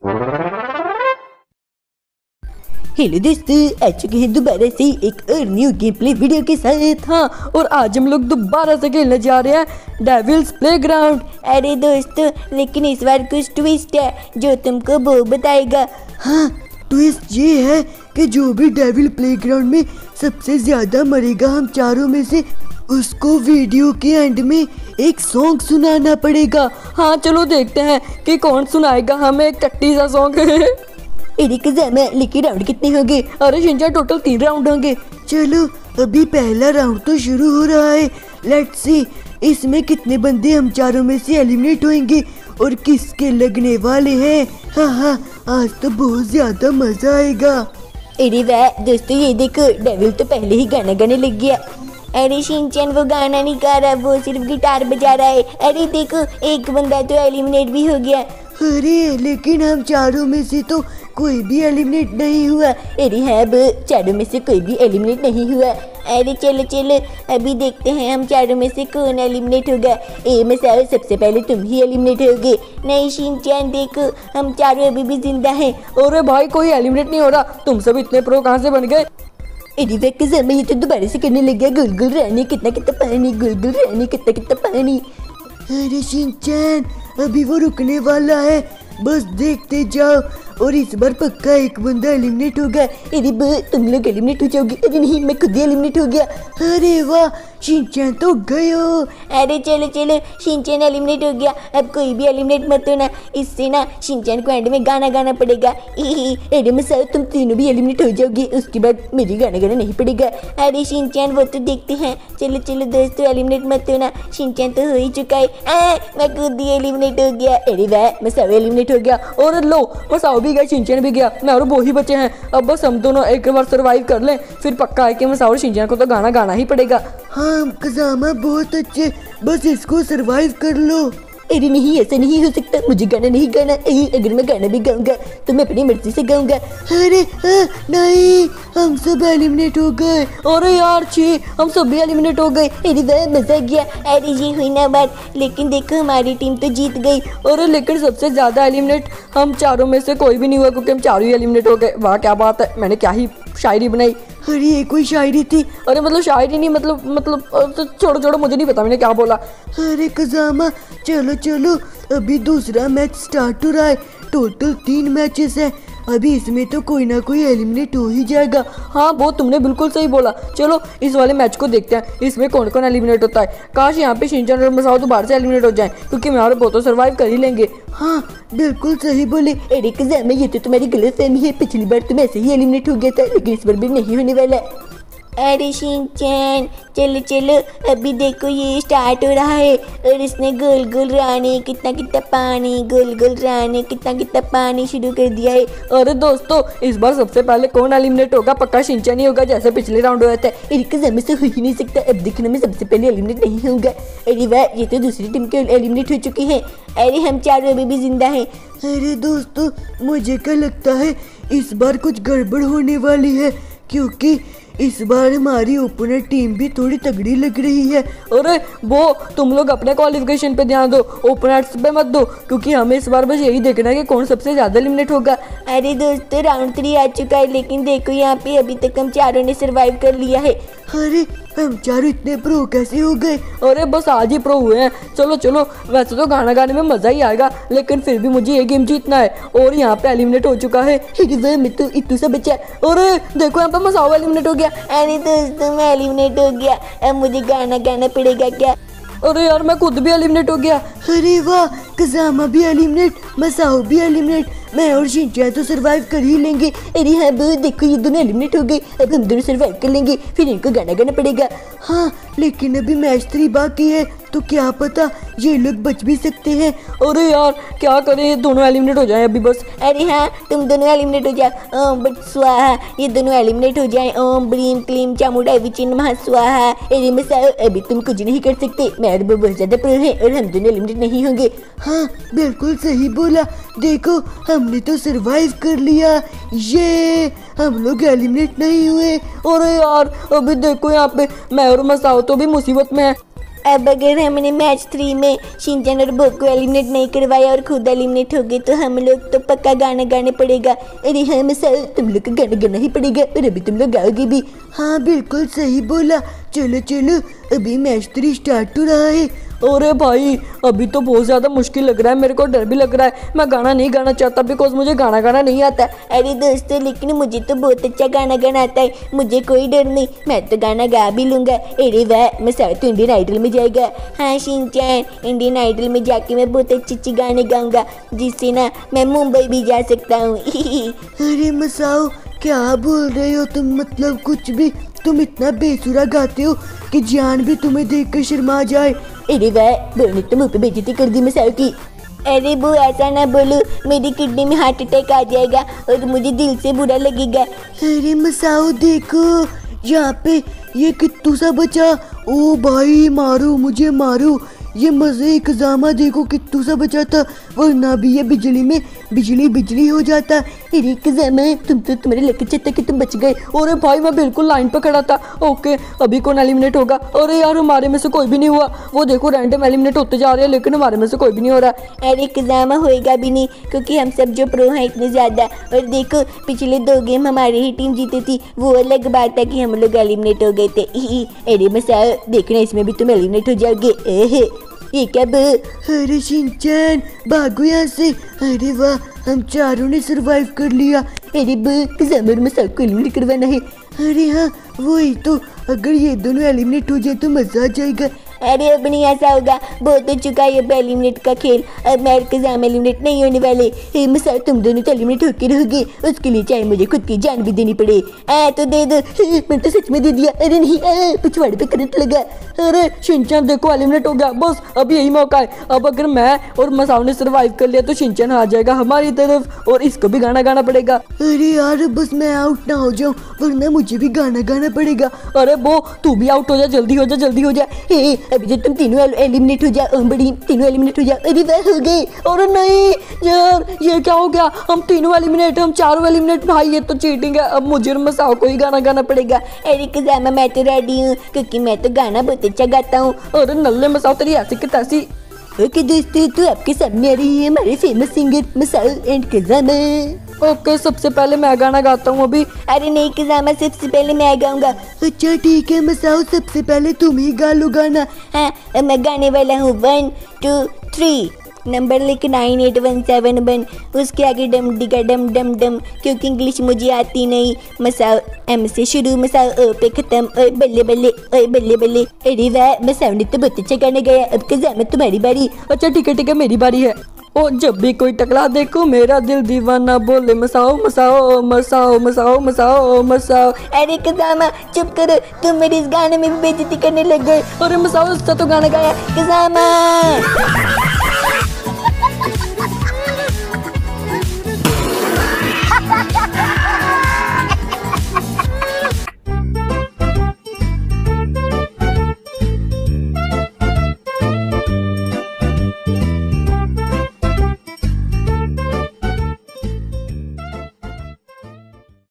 Hello दोस्तों, आ चुके हैं दोबारा से एक और न्यू गेम प्ले वीडियो के साथ। हाँ, और आज हम लोग दोबारा से खेलने जा रहे हैं डेविल्स प्लेग्राउंड। अरे दोस्तों, लेकिन इस बार कुछ ट्विस्ट है जो तुमको वो बताएगा। हाँ, ट्विस्ट ये है कि जो भी डेविल प्लेग्राउंड में सबसे ज्यादा मरेगा हम चारों में से, उसको वीडियो के एंड में एक सॉन्ग सुनाना पड़ेगा। हाँ चलो देखते हैं कि कौन सुनाएगा हमें एक टट्टी सा सॉन्ग। एरिक ज़ामा, लेकिन राउंड कितने होंगे? अरे शिनचैन, टोटल 3 राउंड होंगे। चलो अभी पहला राउंड तो शुरू हो रहा है। लेट्स सी इसमें कितने बंदे हम चारों में से एलिमिनेट होंगे और किसके लगने वाले हैं। हाँ, आज तो बहुत ज्यादा मजा आएगा। अरे वाह दोस्तों, ये देखो डेविल तो पहले ही गाना गाने लग गया। अरे शिनचैन, वो गाना नहीं गा रहा, वो सिर्फ गिटार बजा रहा है। अरे देखो, एक बंदा तो एलिमिनेट भी हो गया। अरे लेकिन हम चारों में से तो कोई भी एलिमिनेट नहीं हुआ। अरे हाँ, अब चारों में से कोई भी एलिमिनेट नहीं हुआ। अरे चलो चलो, अभी देखते हैं हम चारों में से कौन एलिमिनेट होगा। मसाओ, सबसे पहले तुम ही एलिमिनेट होगे। नहीं शिनचैन, देखो हम चारों अभी भी जिंदा हैं। अरे भाई, कोई एलिमिनेट नहीं हो रहा। तुम सब इतने प्रो कहाँ से बन गए? अरे वक्त समय ये तो दोबारा से करने लग गया। गुल गुल रानी कितना कितना पानी, गुल गुल रानी कितना कितना पानी। अरे शिनचैन, अभी वो रुकने वाला है, बस देखते जाओ। और इस बार पक्का एक बंदा एलिमिनेट होगा। अरे तुम लोग एलिमिनेट हो जाओगे। अरे नहीं, मैं खुद ही एलिमिनेट हो गया। अरे वाह, शिनचैन तो गए हो। अरे चलो चलो, शिनचैन एलिमिनेट हो गया। अब कोई भी एलिमिनेट मत होना, इससे ना शिनचैन को एंड में गाना गाना पड़ेगा। अरे मसाओ, तुम तीनों भी एलिमिनेट हो जाओगे, उसके बाद मेरी गाना गाना नहीं पड़ेगा। अरे शिनचैन, वो तो देखते हैं। चलो चलो दोस्तों, एलिमिनेट मत होना, शिनचैन तो हो ही चुका है। मैं खुद ही एलिमिनेट हो गया। अरे वाह, मसाओ एलिमिनेट हो गया। और लो, मसाओ भी गया, शिनचैन भी गया, मैं और वो ही बचे हैं। अब बस हम दोनों एक बार सर्वाइव कर लें, फिर पक्का है कि मसाओ और शिनचैन को तो गाना गाना ही पड़ेगा। हाँ कज़ामा, बहुत अच्छे, बस इसको सरवाइव कर लो। अरे नहीं, ऐसा नहीं हो सकता, मुझे गाना नहीं गाना। अगर मैं गाना भी गाऊंगा तो मैं अपनी मर्जी से गाऊंगा। अरे नहीं, हम सब एलिमिनेट हो गए। अरे यार छी, हम सब भी एलिमिनेट हो गए। अरे वाह, मजा गया। अरे ये हुई ना बात, लेकिन देखो हमारी टीम तो जीत गई। अरे लेकिन सबसे ज्यादा एलिमिनेट हम चारों में से कोई भी नहीं हुआ, क्योंकि हम चारों ही एलिमिनेट हो गए। वाह क्या बात है, मैंने क्या ही शायरी बनाई। अरे ये कोई शायरी थी? अरे मतलब शायरी नहीं, मतलब छोड़ो छोड़ो, मुझे नहीं पता मैंने क्या बोला। अरे कज़ामा, चलो चलो, अभी दूसरा मैच स्टार्ट हो रहा है। टोटल 3 मैचेस है, अभी इसमें तो कोई ना कोई एलिमिनेट हो ही जाएगा। हाँ, वो तुमने बिल्कुल सही बोला। चलो इस वाले मैच को देखते हैं, इसमें कौन कौन एलिमिनेट होता है। काश यहाँ पे शिनचैन और मसाओ तो बाहर से एलिमिनेट हो जाएं, क्योंकि हमारे बहुत तो सर्वाइव कर ही लेंगे। हाँ बिल्कुल सही बोले। अरे कज़ामा, ये तो तुम्हारी गलतफहमी है। पिछली बार तुम ऐसे ही एलिमिनेट हो गया था, लेकिन इस बार भी नहीं होने वाला। अरे शिनचैन, चलो चलो, अभी देखो ये स्टार्ट हो रहा है। और इसने गोल गोल रानी कितना कितना पानी, गोल गोल रानी कितना कितना पानी शुरू कर दिया है। अरे दोस्तों, इस बार सबसे पहले कौन एलिमिनेट होगा? पक्का शिनचैन ही होगा, जैसे पिछले राउंड हुआ था। अरे कज़ामा, से हो ही नहीं सकता। अब देखना, मैं सबसे पहले एलिमिनेट नहीं होऊंगा। अरे वाह, ये तो दूसरी टीम के एलिमिनेट हो चुकी है। अरे हम चारों अभी भी जिंदा हैं। अरे दोस्तों, मुझे क्या लगता है इस बार कुछ गड़बड़ होने वाली है, क्योंकि इस बार हमारी ओपनर टीम भी थोड़ी तगड़ी लग रही है। अरे वो तुम लोग अपने क्वालिफिकेशन पे ध्यान दो, ओपनर्स पे मत दो, क्योंकि हमें इस बार बस यही देखना है कि कौन सबसे ज्यादा एलिमिनेट होगा। अरे दोस्तों, राउंड 3 आ चुका है, लेकिन देखो यहाँ पे अभी तक हम चारों ने सरवाइव कर लिया है। अरे हम चारों इतने प्रो कैसे हो गए? अरे बस आज ही प्रो हुए हैं। चलो चलो, वैसे तो गाना गाने में मजा ही आएगा, लेकिन फिर भी मुझे ये गेम जीतना है। और यहाँ पे एलिमिनेट हो चुका है तो इतू सा बच्चा। अरे देखो, यहाँ पे मसाओ एलिमिनेट हो गया। अरे दोस्तों, मैं एलिमिनेट हो गया। अब मुझे गाना गाना पड़ेगा क्या? अरे यार, मैं खुद भी एलिमिनेट हो गया। अरे वाह, कज़ामा भी एलिमिनेट, मसाओ भी एलिमिनेट, मैं और शिनचैन तो सरवाइव कर ही लेंगे। अरे हाँ देखो, ये दोनों एलिमिनेट हो गए। अब हम दोनों सरवाइव कर लेंगे, फिर इनको गाना गाना पड़ेगा। हाँ, लेकिन अभी मैच 3 बाकी है, तो क्या पता ये लोग बच भी सकते हैं। अरे यार क्या करें, दोनों एलिमिनेट हो जाएं अभी बस। अरे हाँ, तुम दोनों एलिमिनेट हो जाओ। ओम बट स्वाहा, ये दोनों एलिमिनेट हो जाएं। ओम ब्रीम क्लीम चामुंडा विचिन महा स्वाहा। अरे मसाओ, अभी तुम कुछ नहीं कर सकते, मैं और वो बहुत ज्यादा प्रो है और हम दोनों एलिमिनेट नहीं होंगे। हाँ बिल्कुल सही बोला, देखो हमने तो सरवाइव कर लिया, ये हम लोग एलिमिनेट नहीं हुए। अरे यार, अभी देखो यहाँ पे मैं और मसाओ तो भी मुसीबत में है। अब अगर हमने मैच 3 में शिनचैन और बो को एलिमिनेट नहीं करवाया और खुद एलिमिनेट हो गए तो हम लोग तो पक्का गाना गाने पड़ेगा। अरे हाँ मसाओ, तुम लोग को गाना गाना ही पड़ेगा और अभी तुम लोग गाओगे भी। हाँ बिल्कुल सही बोला। चलो चलो अभी मैच 3 स्टार्ट हो रहा है। अरे भाई अभी तो बहुत ज़्यादा मुश्किल लग रहा है, मेरे को डर भी लग रहा है। मैं गाना नहीं गाना चाहता बिकॉज मुझे गाना गाना नहीं आता। अरे दोस्तों लेकिन मुझे तो बहुत अच्छा गाना गाना आता है, मुझे कोई डर नहीं, मैं तो गाना गा भी लूँगा। अरे वाह मसाओ तो इंडियन आइडल में जाएगा। हाँ शिनचैन, इंडियन आइडल में जाके मैं बहुत अच्छी गाने गाऊंगा जिससे ना मैं मुंबई भी जा सकता हूँ। अरे मसाओ क्या बोल रहे हो तुम, मतलब कुछ भी। तुम इतना बेसुरा गाते हो कि जान भी तुम्हें देखकर शर्मा जाए। अरे वाह, बोलने तो मुँह पे बेइज्जती कर दी मसाओ की। अरे वो ऐसा ना बोलो, मेरी किडनी में हार्ट अटैक आ जाएगा और मुझे दिल से बुरा लगेगा। अरे मसाओ देखो यहाँ पे ये कित्तू सा बचा। ओ भाई मारो मुझे मारो, ये मजे खजामा देखो कित्तू सा बचा था, वरना भी ये बिजली में बिजली हो जाता। अरे खजामा तुम तो, तुम्हारे लक चलता कि तुम बच गए। अरे भाई मैं बिल्कुल लाइन पे खड़ा था। ओके अभी कौन एलिमिनेट होगा? अरे यार हमारे में से कोई भी नहीं हुआ। वो देखो रैंडम एलिमिनेट होते जा रहे हैं लेकिन हमारे में से कोई भी नहीं हो रहा। अरे खजामा होएगा भी नहीं क्योंकि हम सब जो प्रो हैं इतने ज़्यादा। और देखो पिछले 2 गेम हमारी ही टीम जीती थी, वो अलग बात है कि हम लोग एलिमिनेट हो गए थे। अरे मसाओ देखना इसमें भी तुम एलिमिनेट हो जाओगे। ये क्या अरे शिनचैन भागो यहाँ से। अरे वाह हम चारों ने सरवाइव कर लिया। अरे खजामा और मसाओ को एलिमिनेट करवाना है। अरे हाँ वही तो, अगर ये दोनों एलिमिनेट हो जाए तो मजा आ जाएगा। अरे अब नहीं ऐसा होगा, बहुत हो चुका है अब एलिमिनेट का खेल। अब मैं खजामा एलिमिनेट नहीं होने वाले। हे मसाओ तुम दोनों तो एलिमिनेट होके रहोगे, उसके लिए चाहे मुझे खुद की जान भी देनी पड़े। तो दे दो। मैं तो सच में दे दिया। अरे नहीं पिछवाड़े पे करंट लगा। अरे शिनचैन देखो एलिमिनेट हो गया, बस अब यही मौका है। अब अगर मैं और मसाओ ने सरवाइव कर लिया तो शिनचैन आ जाएगा हमारी तरफ और इसको भी गाना गाना पड़ेगा। अरे यार बस मैं आउट ना हो जाऊं, वरना मुझे भी गाना गाना पड़ेगा। अरे वो तू भी आउट हो जा, जल्दी हो जा जल्दी हो जा। अभी जो तुम तीनों एलिमिनेट हो जाओ, बड़ी तीनों एलिमिनेट हो जाओ। अरे वाह हो गए। अरे नहीं यार ये क्या हो गया, हम तीनों एलिमिनेट, हम चारों एलिमिनेट। भाई ये तो चीटिंग है, अब मुझे और मसाओ को ही गाना गाना पड़ेगा। अरे खजामा मैं तो रेडी हूँ क्योंकि मैं तो गाना बहुत अच्छा गाता हूँ। अरे नल्ले मसाओ तेरी ऐसी की तैसी। ओके दोस्तों तो आपके सामने आ रही है हमारे फेमस सिंगर मसाओ एंड खजामा। ओके सबसे पहले मैं गाना गाता हूँ अभी। अरे नहीं खजामा सबसे पहले मैं गाऊंगा। अच्छा ठीक है मसाओ सबसे पहले तुम ही गा लो गाना। हाँ मैं गाने वाला हूँ 1 2 3 नंबर लिख 9817 उसके आगे डम डिगा डम डम डम क्योंकि इंग्लिश मुझे आती नहीं। मसाओ एम से शुरू, मसाओ ओ पे खत्म। ओए बल्ले बल्ले ओए बल्ले बल्ले। अरे वाह मसाओ ने तो बहुत अच्छा गाना गाया। अब खजामा तुम्हारी बारी। अच्छा ठीक है मेरी बारी है। ओ जब भी कोई टकला देखो मेरा दिल दीवाना बोले मसाओ मसाओ मसाओ मसाओ मसाओ मसाओ। अरे खजामा चुप करो, तुम मेरे इस गाने में भी बेइज्जती करने लग गए। अरे मसाओ उसका तो गाना गाया खजामा।